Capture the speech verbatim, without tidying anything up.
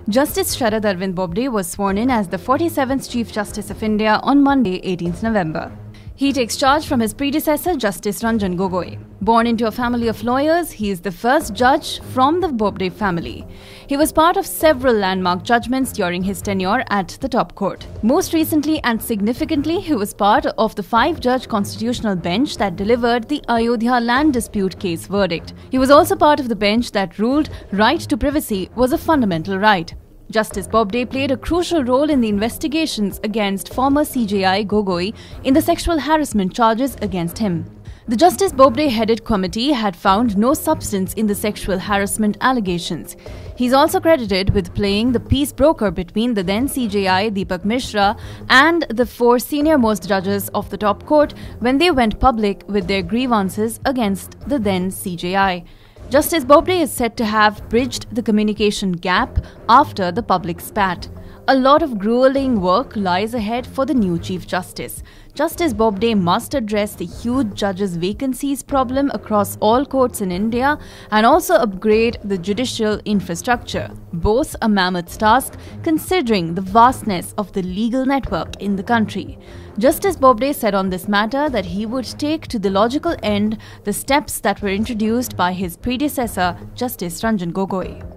Justice Sharad Arvind Bobde was sworn in as the forty-seventh Chief Justice of India on Monday, eighteenth November. He takes charge from his predecessor, Justice Ranjan Gogoi. Born into a family of lawyers, he is the first judge from the Bobde family. He was part of several landmark judgments during his tenure at the top court. Most recently and significantly, he was part of the five-judge constitutional bench that delivered the Ayodhya land dispute case verdict. He was also part of the bench that ruled right to privacy was a fundamental right. Justice Bobde played a crucial role in the investigations against former C J I Gogoi in the sexual harassment charges against him. The Justice Bobde-headed committee had found no substance in the sexual harassment allegations. He's also credited with playing the peace broker between the then C J I Deepak Mishra and the four senior-most judges of the top court when they went public with their grievances against the then C J I. Justice Bobde is said to have bridged the communication gap after the public spat. A lot of grueling work lies ahead for the new Chief Justice. Justice Bobde must address the huge judges' vacancies problem across all courts in India and also upgrade the judicial infrastructure, both a mammoth task considering the vastness of the legal network in the country. Justice Bobde said on this matter that he would take to the logical end the steps that were introduced by his predecessor, Justice Ranjan Gogoi.